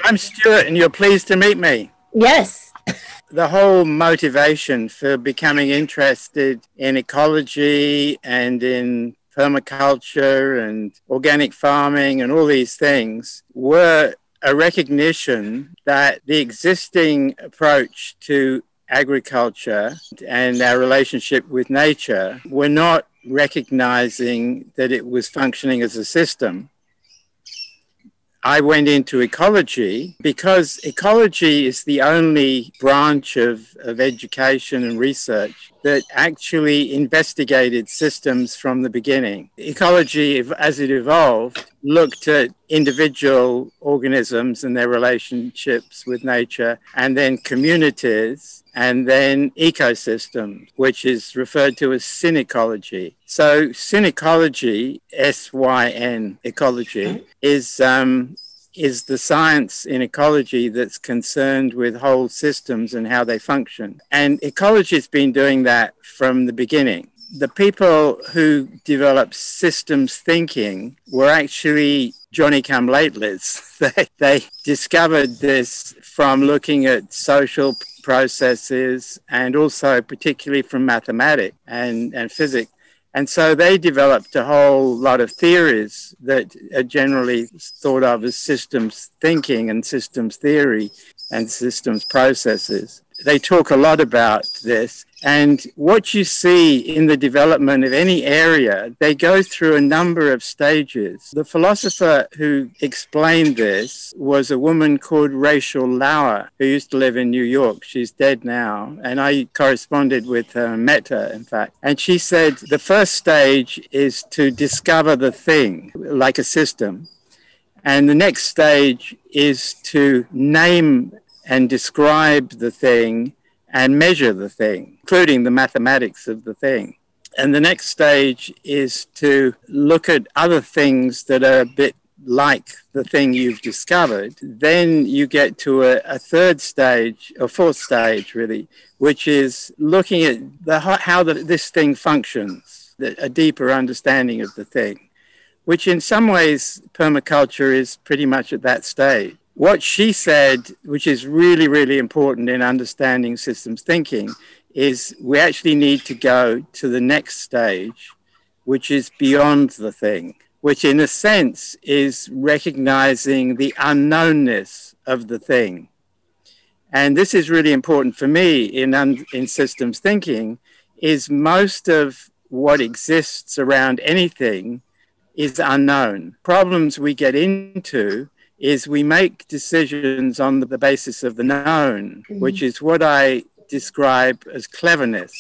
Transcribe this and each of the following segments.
I'm Stuart, and you're pleased to meet me. Yes. The whole motivation for becoming interested in ecology and in permaculture and organic farming and all these things were a recognition that the existing approach to agriculture and our relationship with nature were not recognizing that it was functioning as a system. I went into ecology because ecology is the only branch of education and research that actually investigated systems from the beginning. Ecology, as it evolved, looked at individual organisms and their relationships with nature, and then communities, and then ecosystems, which is referred to as Synecology. So Synecology, S-Y-N, ecology, is the science in ecology that's concerned with whole systems and how they function. And ecology has been doing that from the beginning. The people who developed systems thinking were actually Johnny-come-latelys. They discovered this from looking at social processes and also particularly from mathematics and physics. And so they developed a whole lot of theories that are generally thought of as systems thinking and systems theory and systems processes. They talk a lot about this. And what you see in the development of any area, they go through a number of stages. The philosopher who explained this was a woman called Rachel Lauer, who used to live in New York. She's dead now. And I corresponded with her, met her, in fact. And she said the first stage is to discover the thing, like a system. And the next stage is to name and describe the thing and measure the thing, including the mathematics of the thing. And the next stage is to look at other things that are a bit like the thing you've discovered. Then you get to a third stage, or fourth stage really, which is looking at how this thing functions, a deeper understanding of the thing, which in some ways permaculture is pretty much at that stage. What she said, which is really, really important in understanding systems thinking, is we actually need to go to the next stage, which is beyond the thing, which in a sense is recognizing the unknownness of the thing. And this is really important for me in systems thinking, is most of what exists around anything is unknown. Problems we get into is we make decisions on the basis of the known, which is what I describe as cleverness.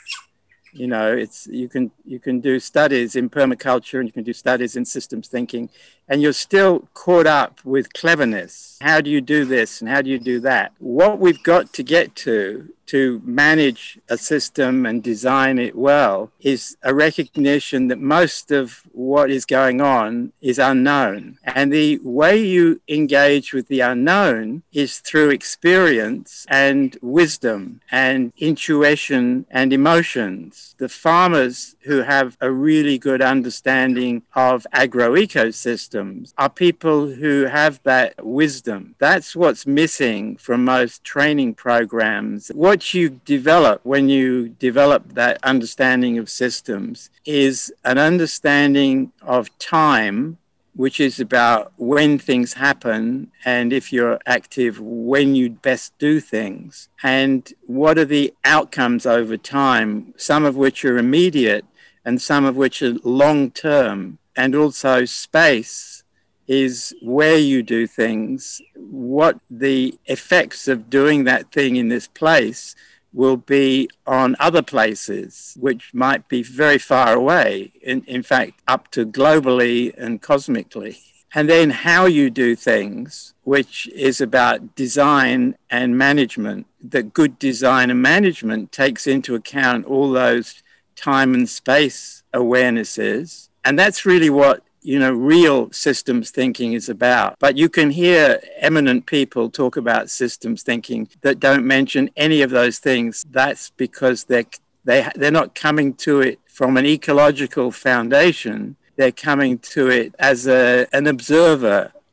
You know, you can do studies in permaculture and you can do studies in systems thinking, and you're still caught up with cleverness. How do you do this and how do you do that? What we've got to get to manage a system and design it well is a recognition that most of what is going on is unknown. And the way you engage with the unknown is through experience and wisdom and intuition and emotions. The farmers who have a really good understanding of agroecosystems are people who have that wisdom. That's what's missing from most training programs. What you develop when you develop that understanding of systems is an understanding of time, which is about when things happen and if you're active, when you best do things, and what are the outcomes over time, some of which are immediate and some of which are long-term, and also space is where you do things, what the effects of doing that thing in this place will be on other places, which might be very far away, in fact, up to globally and cosmically. And then how you do things, which is about design and management. That good design and management takes into account all those time and space awarenesses. And that's really what real systems thinking is about. But you can hear eminent people talk about systems thinking that don't mention any of those things. That's because they're not coming to it from an ecological foundation. They're coming to it as an observer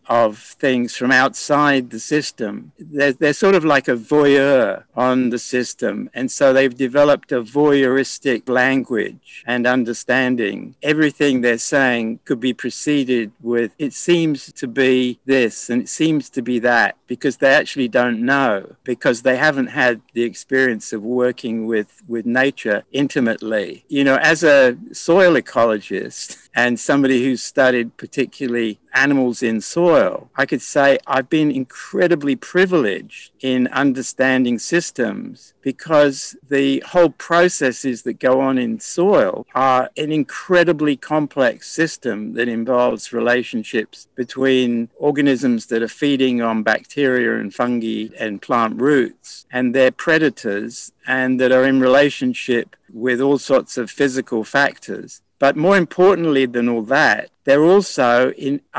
of things from outside the system. They're sort of like a voyeur on the system. And so they've developed a voyeuristic language and understanding. Everything they're saying could be preceded with, it seems to be this and it seems to be that, because they actually don't know, because they haven't had the experience of working with nature intimately. You know, as a soil ecologist and somebody who's studied particularly animals in soil, I could say I've been incredibly privileged in understanding systems, because the whole processes that go on in soil are an incredibly complex system that involves relationships between organisms that are feeding on bacteria and fungi and plant roots and their predators, and that are in relationship with all sorts of physical factors. But more importantly than all that, they're also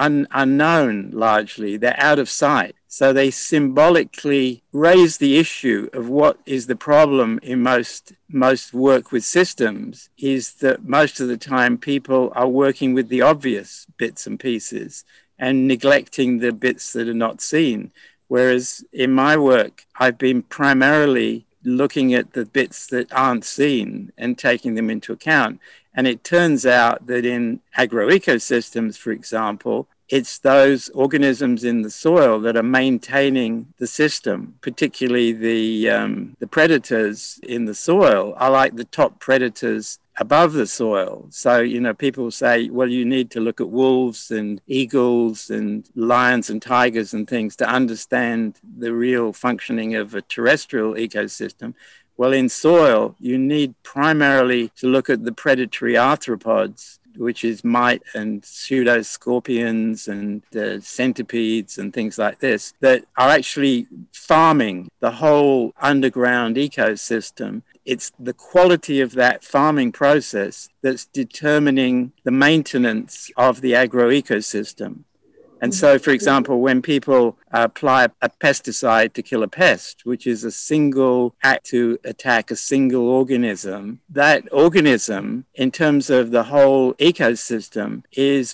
unknown largely. They're out of sight. So they symbolically raise the issue of what is the problem in most work with systems, is that most of the time people are working with the obvious bits and pieces and neglecting the bits that are not seen. Whereas in my work, I've been primarily looking at the bits that aren't seen and taking them into account. And it turns out that in agroecosystems, for example, it's those organisms in the soil that are maintaining the system, particularly the predators in the soil are like the top predators above the soil. So, you know, people say, well, you need to look at wolves and eagles and lions and tigers and things to understand the real functioning of a terrestrial ecosystem. Well, in soil, you need primarily to look at the predatory arthropods, which is mite and pseudoscorpions and centipedes and things like this, that are actually farming the whole underground ecosystem. It's the quality of that farming process that's determining the maintenance of the agroecosystem. And so, for example, when people apply a pesticide to kill a pest, which is a single act to attack a single organism, that organism, in terms of the whole ecosystem, is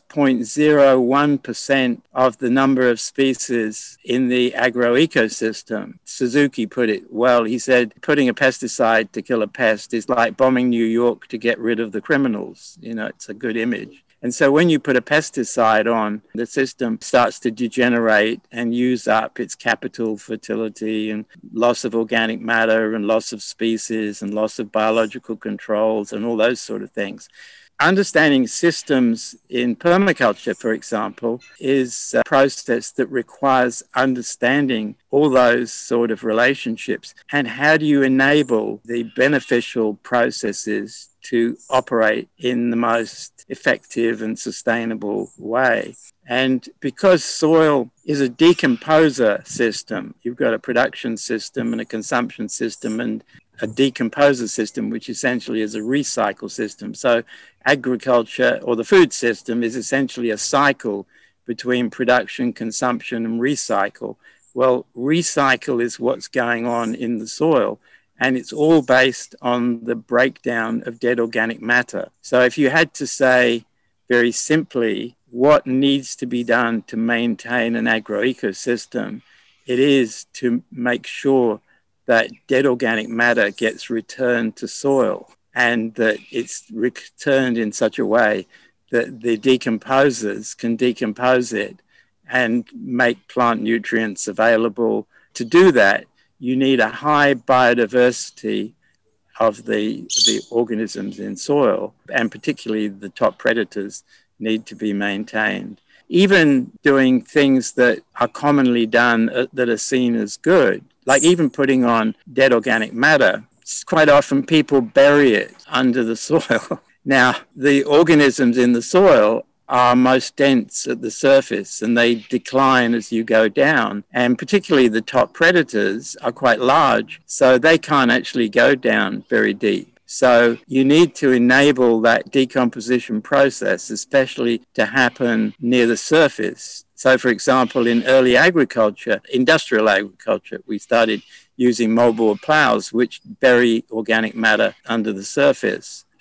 0.01% of the number of species in the agroecosystem. Suzuki put it well. He said, putting a pesticide to kill a pest is like bombing New York to get rid of the criminals. You know, it's a good image. And so when you put a pesticide on, the system starts to degenerate and use up its capital fertility and loss of organic matter and loss of species and loss of biological controls and all those sort of things. Understanding systems in permaculture, for example, is a process that requires understanding all those sort of relationships. And how do you enable the beneficial processes to operate in the most effective and sustainable way? And because soil is a decomposer system, you've got a production system and a consumption system and a decomposer system, which essentially is a recycle system. So agriculture, or the food system, is essentially a cycle between production, consumption, and recycle. Well, recycle is what's going on in the soil, and it's all based on the breakdown of dead organic matter. So if you had to say very simply what needs to be done to maintain an agroecosystem, it is to make sure that dead organic matter gets returned to soil, and that it's returned in such a way that the decomposers can decompose it and make plant nutrients available. To do that, you need a high biodiversity of the organisms in soil, and particularly the top predators need to be maintained. Even doing things that are commonly done that are seen as good, like even putting on dead organic matter, quite often people bury it under the soil. Now, the organisms in the soil are most dense at the surface and they decline as you go down. And particularly the top predators are quite large, so they can't actually go down very deep. So you need to enable that decomposition process, especially to happen near the surface. So, for example, in early agriculture, industrial agriculture, we started using moldboard plows, which bury organic matter under the surface.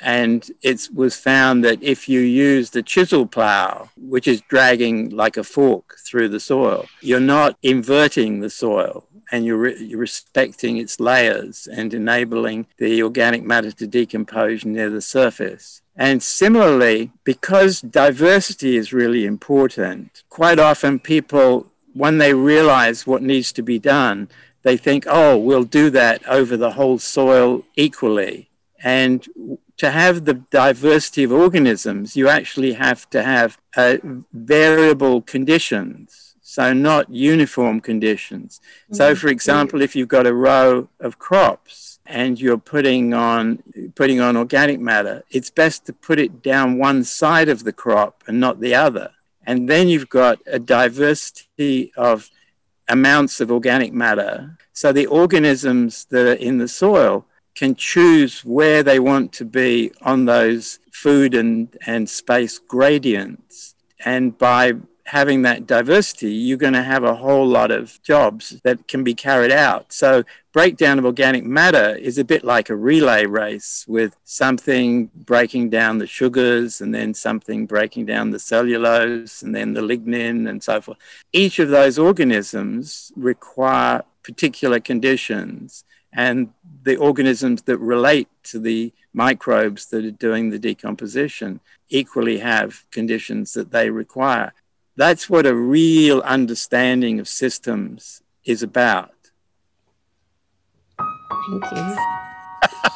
And it was found that if you use the chisel plow, which is dragging like a fork through the soil, you're not inverting the soil, and you're respecting its layers and enabling the organic matter to decompose near the surface. And similarly, because diversity is really important, quite often people, when they realize what needs to be done, they think, oh, we'll do that over the whole soil equally. And to have the diversity of organisms, you actually have to have variable conditions, so not uniform conditions. So, for example, if you've got a row of crops and you're putting on organic matter, it's best to put it down one side of the crop and not the other. And then you've got a diversity of amounts of organic matter. So the organisms that are in the soil can choose where they want to be on those food and space gradients. And by having that diversity, you're going to have a whole lot of jobs that can be carried out. So breakdown of organic matter is a bit like a relay race, with something breaking down the sugars and then something breaking down the cellulose and then the lignin and so forth. Each of those organisms require particular conditions, and the organisms that relate to the microbes that are doing the decomposition equally have conditions that they require. That's what a real understanding of systems is about. Thank you.